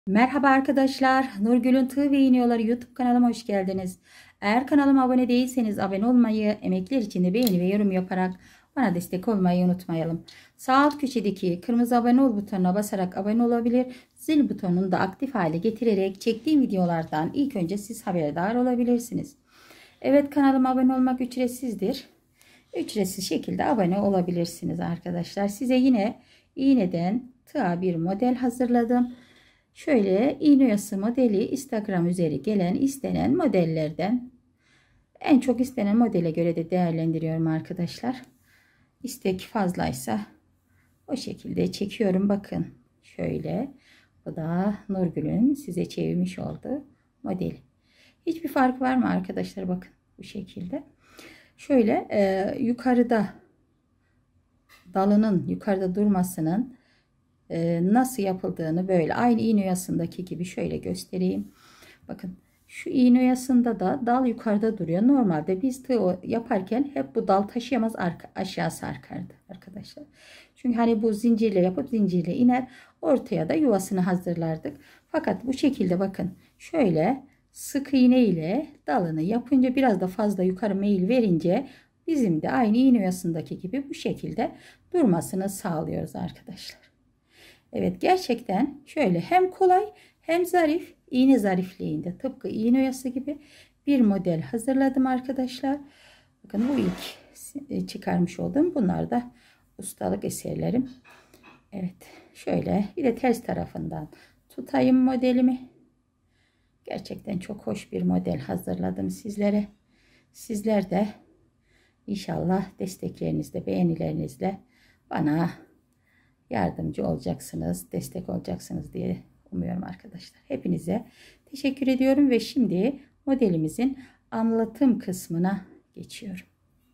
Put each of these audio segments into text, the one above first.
Merhaba arkadaşlar. Nurgül'ün Tığ ve İğniyorları YouTube kanalıma hoş geldiniz. Eğer kanalıma abone değilseniz abone olmayı, emekler için de beğeni ve yorum yaparak bana destek olmayı unutmayalım. Sağ alt köşedeki kırmızı abone ol butonuna basarak abone olabilir. Zil butonunu da aktif hale getirerek çektiğim videolardan ilk önce siz haberdar olabilirsiniz. Evet, kanalıma abone olmak ücretsizdir. Ücretsiz şekilde abone olabilirsiniz arkadaşlar. Size yine iğneden tığa bir model hazırladım. Şöyle iğne oyası modeli Instagram üzeri gelen istenen modellerden, en çok istenen modele göre de değerlendiriyorum arkadaşlar. İstek fazlaysa o şekilde çekiyorum. Bakın şöyle, bu da Nurgül'ün size çevirmiş olduğu model. Hiçbir fark var mı arkadaşlar? Bakın bu şekilde. Şöyle yukarıda dalının yukarıda durmasının nasıl yapıldığını böyle aynı iğne oyasındaki gibi şöyle göstereyim. Bakın şu iğne oyasında da dal yukarıda duruyor. Normalde biz tığ yaparken hep bu dal taşıyamaz, aşağı sarkardı arkadaşlar. Çünkü hani bu zincirle yapıp zincirle iner, ortaya da yuvasını hazırlardık. Fakat bu şekilde bakın şöyle sık iğne ile dalını yapınca, biraz da fazla yukarı meyil verince bizim de aynı iğne oyasındaki gibi bu şekilde durmasını sağlıyoruz arkadaşlar. Evet, gerçekten şöyle hem kolay hem zarif, iğne zarifliğinde tıpkı iğne oyası gibi bir model hazırladım arkadaşlar. Bakın bu ilk çıkarmış olduğum, bunlar da ustalık eserlerim. Evet, şöyle bir de ters tarafından tutayım modelimi. Gerçekten çok hoş bir model hazırladım sizlere. Sizler de inşallah desteklerinizle, beğenilerinizle bana yardımcı olacaksınız, destek olacaksınız diye umuyorum arkadaşlar. Hepinize teşekkür ediyorum ve şimdi modelimizin anlatım kısmına geçiyorum.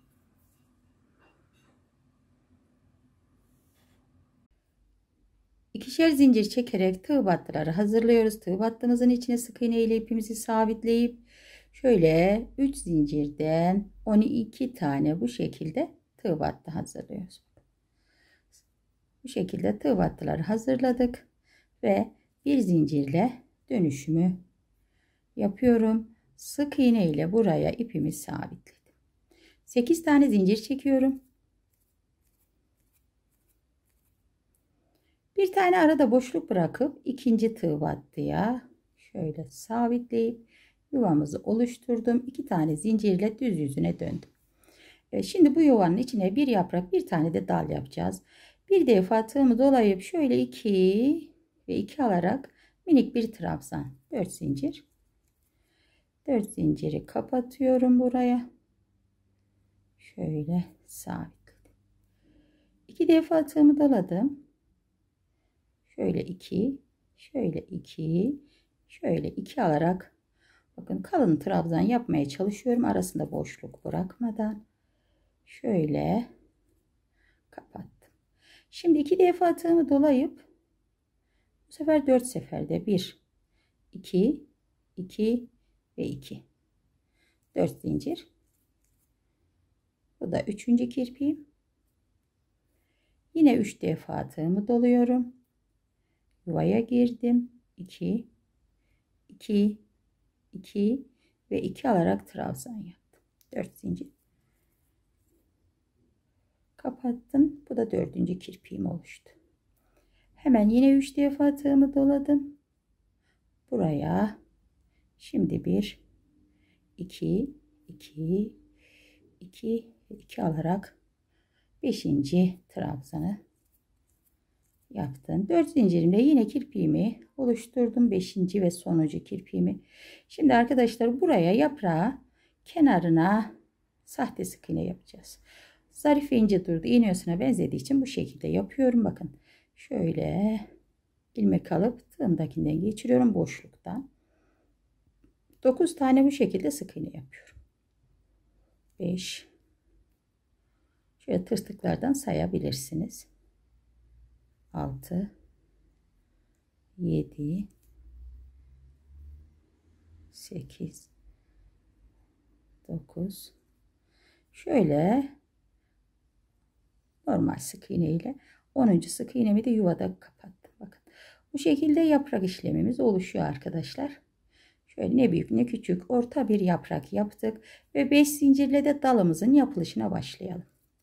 İkişer zincir çekerek tığ battıları hazırlıyoruz. Tığ battığımızın içine sık iğne ile ipimizi sabitleyip şöyle 3 zincirden 12 tane bu şekilde tığ battı hazırlıyoruz. Bu şekilde tığ battıları hazırladık ve bir zincirle dönüşümü yapıyorum. Sık iğne ile buraya ipimi sabitledim. 8 tane zincir çekiyorum. Bir tane arada boşluk bırakıp ikinci tığ battıya şöyle sabitleyip yuvamızı oluşturdum. 2 tane zincirle düz yüzüne döndüm. Şimdi bu yuvanın içine bir yaprak, bir tane de dal yapacağız. Bir defa tığımı dolayıp şöyle 2 ve 2 alarak minik bir trabzan, 4 zincir. 4 zinciri kapatıyorum buraya. Şöyle sabitledim. 2 defa tığımı doladım. Şöyle 2, şöyle 2, şöyle 2 alarak, bakın kalın trabzan yapmaya çalışıyorum arasında boşluk bırakmadan. Şöyle kapattım. Şimdi 2 defa tığımı dolayıp bu sefer 4 seferde 1, 2, 2 ve 2. 4 zincir. Bu da 3. kirpiğim. Yine 3 defa tığımı doluyorum. Yuvaya girdim. 2, 2, 2 ve 2 alarak trabzan yaptım. 4 zincir. Kapattım. Bu da 4. kirpiğim oluştu. Hemen yine 3 defa tığımı doladım. Buraya şimdi 1, 2, 2, 2 ve 2 alarak 5. trabzanı yaptım. 4 zincirimle yine kirpiğimi oluşturdum. 5. ve sonuncu kirpiğimi. Şimdi arkadaşlar buraya yaprağı kenarına sahte sık iğne yapacağız. Zarif ve ince durdu. İğne oyasına benzediği için bu şekilde yapıyorum. Bakın şöyle ilmek alıp tığımdakinden geçiriyorum boşluktan. 9 tane bu şekilde sık iğne yapıyorum. 5. Şöyle tırtıklardan sayabilirsiniz. 6, 7, 8, 9. Şöyle normal sık iğne ile 10. sık iğnemi de yuvada kapattım. Bakın Bu şekilde yaprak işlemimiz oluşuyor arkadaşlar. Şöyle ne büyük ne küçük orta bir yaprak yaptık ve 5 zincirle de dalımızın yapılışına başlayalım.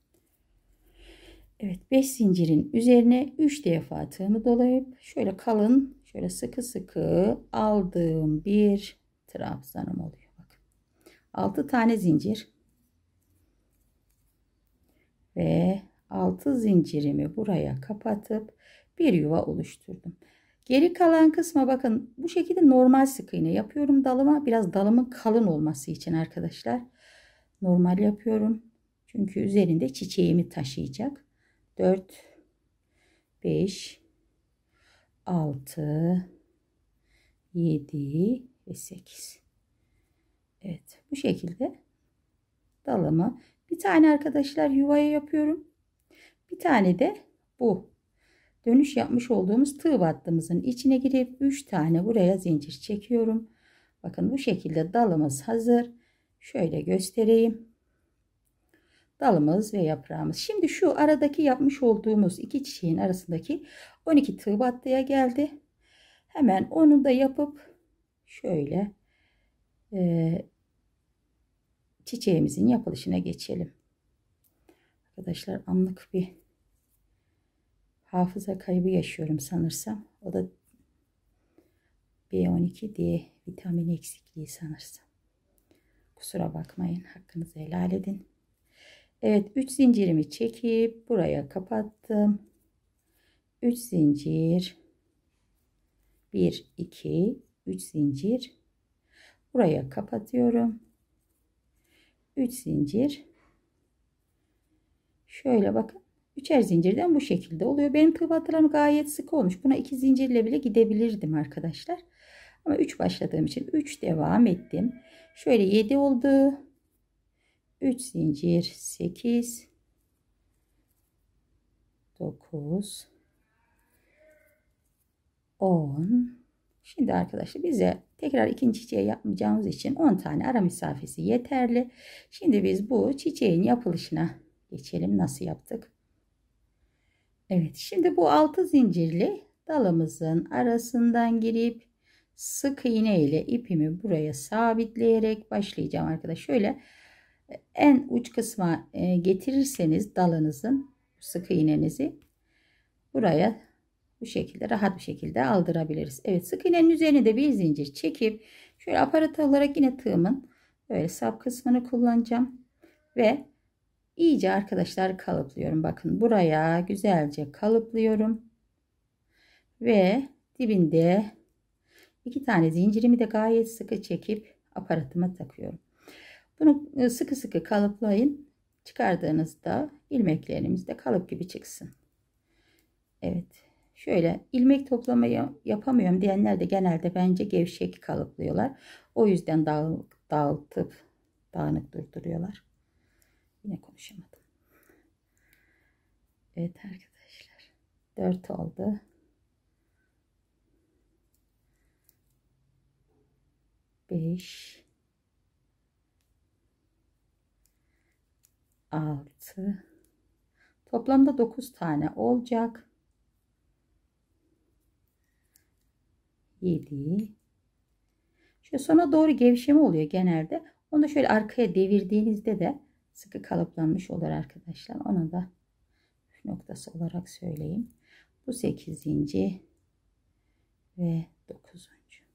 Evet, 5 zincirin üzerine 3 defa tığımı dolayıp şöyle kalın, şöyle sıkı sıkı aldığım bir trabzanım oluyor. Bakın. 6 tane zincir ve 6 zincirimi buraya kapatıp bir yuva oluşturdum. Geri kalan kısma bakın, bu şekilde normal sık iğne yapıyorum dalıma. Biraz dalımın kalın olması için arkadaşlar. Normal yapıyorum. Çünkü üzerinde çiçeğimi taşıyacak. 4, 5, 6, 7 ve 8. Evet, bu şekilde dalımı bir tane arkadaşlar yuvaya yapıyorum. Bir tane de bu dönüş yapmış olduğumuz tığ battığımızın içine girip 3 tane buraya zincir çekiyorum. Bakın bu şekilde dalımız hazır. Şöyle göstereyim. Dalımız ve yaprağımız. Şimdi şu aradaki yapmış olduğumuz iki çiçeğin arasındaki 12 tığ battıya geldi. Hemen onu da yapıp şöyle çiçeğimizin yapılışına geçelim. Arkadaşlar anlık bir hafıza kaybı yaşıyorum sanırsam. O da B12 D vitamini eksikliği sanırsam. Kusura bakmayın, hakkınızı helal edin. Evet, 3 zincirimi çekip buraya kapattım. 3 zincir, 1 2 3 zincir buraya kapatıyorum. 3 zincir, şöyle bakın, üçer zincirden bu şekilde oluyor. Benim tığ battılarım gayet sık olmuş. Buna 2 zincirle bile gidebilirdim arkadaşlar. Ama 3 başladığım için 3 devam ettim. Şöyle 7 oldu. 3 zincir, 8, 9, 10. Şimdi arkadaşlar bize tekrar ikinci çiçeği yapmayacağımız için 10 tane ara mesafesi yeterli. Şimdi biz bu çiçeğin yapılışına geçelim. Nasıl yaptık? Evet, şimdi bu 6 zincirli dalımızın arasından girip sık iğne ile ipimi buraya sabitleyerek başlayacağım arkadaşlar. Şöyle en uç kısma getirirseniz dalınızın sık iğnenizi buraya bu şekilde rahat bir şekilde aldırabiliriz. Evet, sık iğnenin üzerine de bir zincir çekip şöyle aparat olarak yine tığımın böyle sap kısmını kullanacağım ve iyice arkadaşlar kalıplıyorum. Bakın buraya güzelce kalıplıyorum ve dibinde 2 tane zincirimi de gayet sıkı çekip aparatıma takıyorum. Bunu sıkı sıkı kalıplayın. Çıkardığınızda ilmeklerimiz de kalıp gibi çıksın. Evet. Şöyle ilmek toplamayı yapamıyorum diyenler de genelde bence gevşek kalıplıyorlar. O yüzden dağıtıp dağınık durduruyorlar. Yine konuşamadım. Evet arkadaşlar. 4 oldu. 5, 6, toplamda 9 tane olacak. 7. Şöyle sona doğru gevşeme oluyor genelde. Onu da şöyle arkaya devirdiğinizde de sıkı kalıplanmış olur arkadaşlar. Onu da noktası olarak söyleyeyim. Bu 8. ve 9.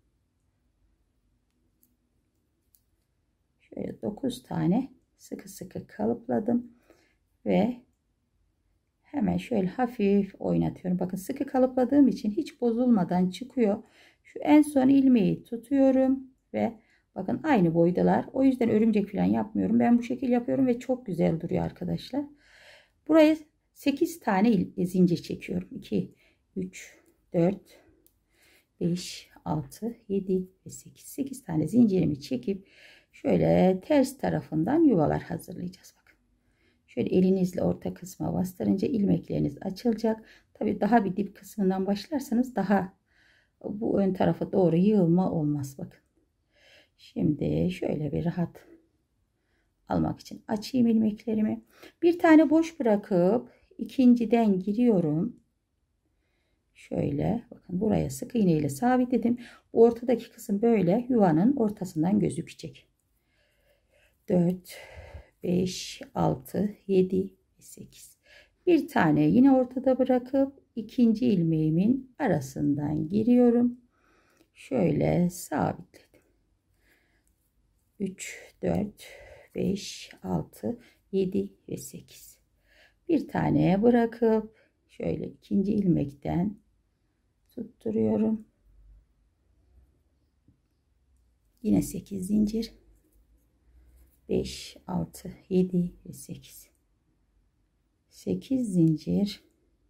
Şöyle 9 tane sıkı sıkı kalıpladım ve hemen şöyle hafif oynatıyorum. Bakın sıkı kalıpladığım için hiç bozulmadan çıkıyor. Şu en son ilmeği tutuyorum ve bakın aynı boydalar. O yüzden örümcek falan yapmıyorum. Ben bu şekil yapıyorum ve çok güzel duruyor arkadaşlar. Buraya 8 tane zincir çekiyorum. 2, 3, 4, 5, 6, 7 ve 8. 8 tane zincirimi çekip şöyle ters tarafından yuvalar hazırlayacağız. Bakın. Şöyle elinizle orta kısma bastırınca ilmekleriniz açılacak. Tabi daha bir dip kısmından başlarsanız daha bu ön tarafa doğru yığılma olmaz. Bakın. Şimdi şöyle bir rahat almak için açayım ilmeklerimi. Bir tane boş bırakıp ikinciden giriyorum. Şöyle bakın, buraya sık iğne ile sabitledim. Ortadaki kısım böyle yuvanın ortasından gözükecek. 4, 5, 6, 7 ve 8. Bir tane yine ortada bırakıp ikinci ilmeğimin arasından giriyorum. Şöyle sabitledim. 3, 4, 5, 6, 7 ve 8. Bir tane bırakıp şöyle ikinci ilmekten tutturuyorum. Yine 8 zincir. 5, 6, 7 ve 8. 8 zincir.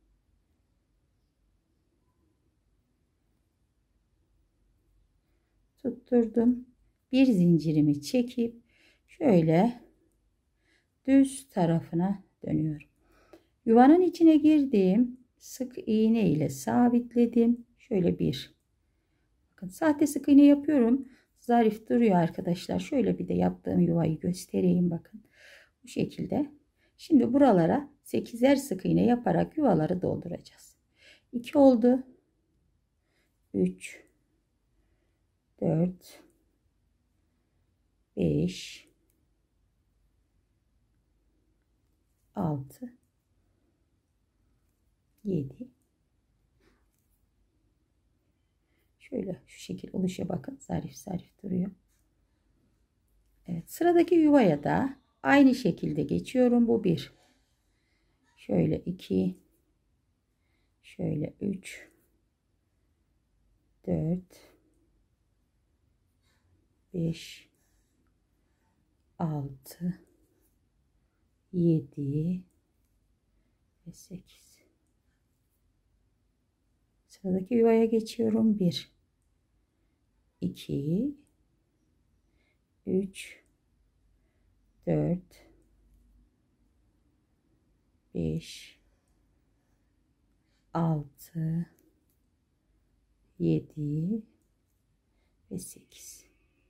Tutturdum. Bir zincirimi çekip şöyle düz tarafına dönüyorum. Yuvanın içine girdim. Sık iğne ile sabitledim. Şöyle bir. Bakın, sahte sık iğne yapıyorum. Zarif duruyor arkadaşlar. Şöyle bir de yaptığım yuvayı göstereyim, bakın. Bu şekilde. Şimdi buralara 8'er sık iğne yaparak yuvaları dolduracağız. 2 oldu. 3, 4, 5, 6, 7. Şöyle şu şekil oluşa bakın. Zarif zarif duruyor. Evet, sıradaki yuvaya da aynı şekilde geçiyorum. Bu bir. Şöyle 2. Şöyle 3. 4. 5. 6. 7 ve 8. Sıradaki yuvaya geçiyorum. 1, 2, 3, 4, 5, 6, 7 ve 8.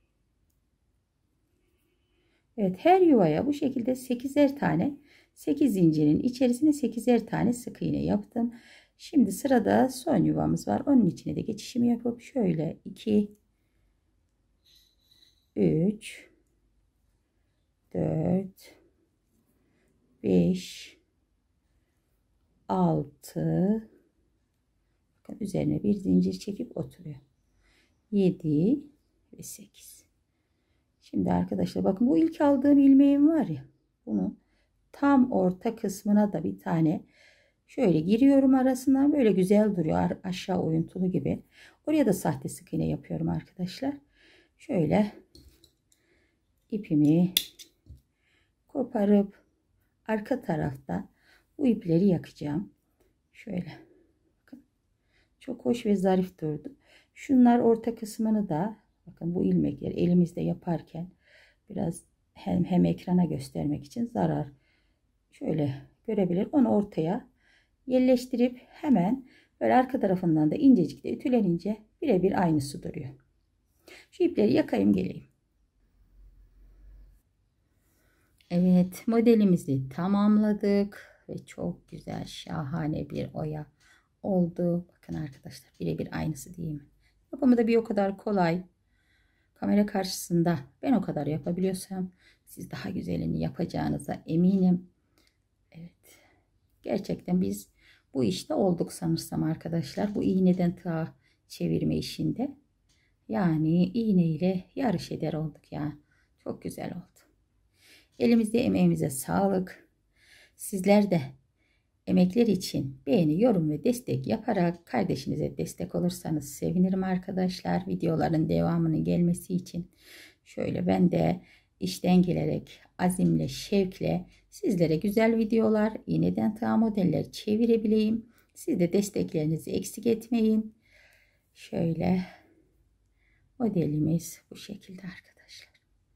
Evet, her yuvaya bu şekilde 8'er tane, 8 zincirin içerisine 8'er tane sık iğne yaptım. Şimdi sırada son yuvamız var. Onun içine de geçişimi yapıp şöyle 2, 3, 4, 5, 6, bakın üzerine bir zincir çekip oturuyor. 7 ve 8. Şimdi arkadaşlar bakın, bu ilk aldığım ilmeğim var ya, bunu tam orta kısmına da bir tane şöyle giriyorum, arasından böyle güzel duruyor, aşağı oyuntulu gibi. Oraya da sahte sık iğne yapıyorum arkadaşlar. Şöyle ipimi koparıp arka tarafta bu ipleri yakacağım. Şöyle bakın, çok hoş ve zarif durdu. Şunlar orta kısmını da bakın, bu ilmekleri elimizde yaparken biraz hem ekrana göstermek için zarar şöyle görebilir. Onu ortaya yerleştirip hemen böyle arka tarafından da incecik de ütülenince birebir aynısı duruyor. Şu ipleri yakayım geleyim. Evet, modelimizi tamamladık ve çok güzel, şahane bir oya oldu. Bakın arkadaşlar, birebir aynısı değil mi? Yapımı da bir o kadar kolay. Kamera karşısında ben o kadar yapabiliyorsam siz daha güzelini yapacağınıza eminim. Evet, gerçekten biz bu işte olduk sanırsam arkadaşlar. Bu iğneden tığa çevirme işinde. Yani iğne ile yarış eder olduk ya. Çok güzel oldu. Elimizde emeğimize sağlık. Sizler de emekler için beğeni, yorum ve destek yaparak kardeşinize destek olursanız sevinirim arkadaşlar. Videoların devamının gelmesi için şöyle ben de işten gelerek azimle, şevkle sizlere güzel videolar, iğneden tığa modeller çevirebileyim. Siz de desteklerinizi eksik etmeyin. Şöyle modelimiz bu şekilde arkadaşlar.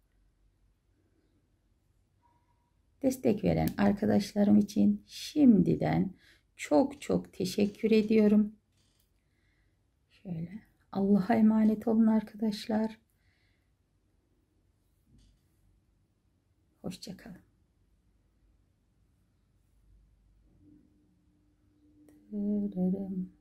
Destek veren arkadaşlarım için şimdiden çok çok teşekkür ediyorum. Şöyle Allah'a emanet olun arkadaşlar. Hoşça kalın.